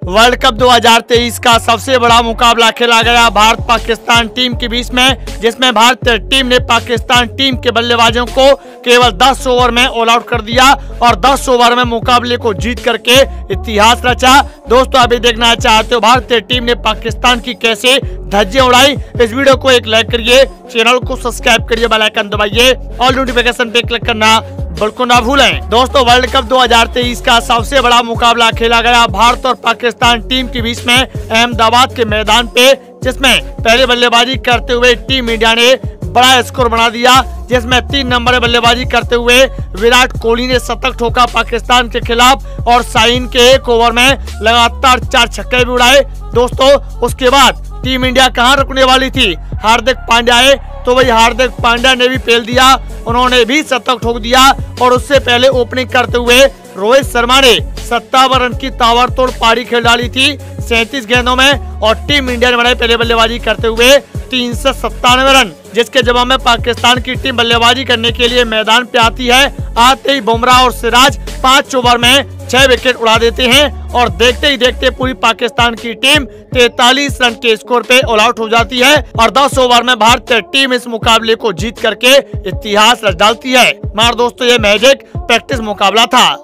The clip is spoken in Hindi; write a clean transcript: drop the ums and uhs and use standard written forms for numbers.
वर्ल्ड कप 2023 का सबसे बड़ा मुकाबला खेला गया भारत पाकिस्तान टीम के बीच में, जिसमें भारतीय टीम ने पाकिस्तान टीम के बल्लेबाजों को केवल 10 ओवर में ऑल आउट कर दिया और 10 ओवर में मुकाबले को जीत करके इतिहास रचा। दोस्तों, अभी देखना चाहते हो भारतीय टीम ने पाकिस्तान की कैसे धज्जियां उड़ाई? इस वीडियो को एक लाइक करिए, चैनल को सब्सक्राइब करिए, बेल आइकन दबाइए और नोटिफिकेशन पे क्लिक करना बिल्कुल ना भूलें। दोस्तों, वर्ल्ड कप 2023 का सबसे बड़ा मुकाबला खेला गया भारत और पाकिस्तान टीम के बीच में अहमदाबाद के मैदान पे, जिसमें पहले बल्लेबाजी करते हुए टीम इंडिया ने बड़ा स्कोर बना दिया, जिसमें 3 नंबर बल्लेबाजी करते हुए विराट कोहली ने शतक ठोका पाकिस्तान के खिलाफ और शाहीन के 1 ओवर में लगातार 4 छक्के भी उड़ाए। दोस्तों, उसके बाद टीम इंडिया कहां रुकने वाली थी? हार्दिक पांड्या आए तो वही हार्दिक पांड्या ने भी पेल दिया, उन्होंने भी शतक ठोक दिया और उससे पहले ओपनिंग करते हुए रोहित शर्मा ने 57 रन की ताबड़तोड़ पारी खेल डाली थी 37 गेंदों में और टीम इंडिया ने बनाई पहले बल्लेबाजी करते हुए 397 रन, जिसके जवाब में पाकिस्तान की टीम बल्लेबाजी करने के लिए मैदान पे आती है। आते ही बुमराह और सिराज 5 ओवर में 6 विकेट उड़ा देते हैं और देखते ही देखते पूरी पाकिस्तान की टीम 43 रन के स्कोर पे ऑल आउट हो जाती है और 10 ओवर में भारतीय टीम इस मुकाबले को जीत करके इतिहास रच डालती है। मगर दोस्तों, ये महज एक प्रैक्टिस मुकाबला था।